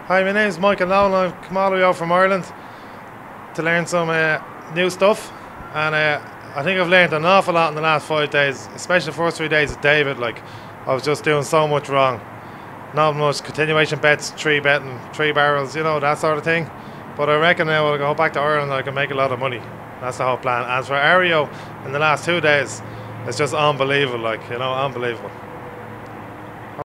Hi, my name is Michael Nolan. I've come all the way out from Ireland to learn some new stuff, and I think I've learned an awful lot in the last 5 days, especially the first 3 days with David. Like, I was just doing so much wrong. Not much continuation bets, 3-betting, 3 barrels, you know, that sort of thing. But I reckon now I'll go back to Ireland and I can make a lot of money. That's the whole plan. As for Aereo, in the last 2 days, it's just unbelievable, like, you know, unbelievable.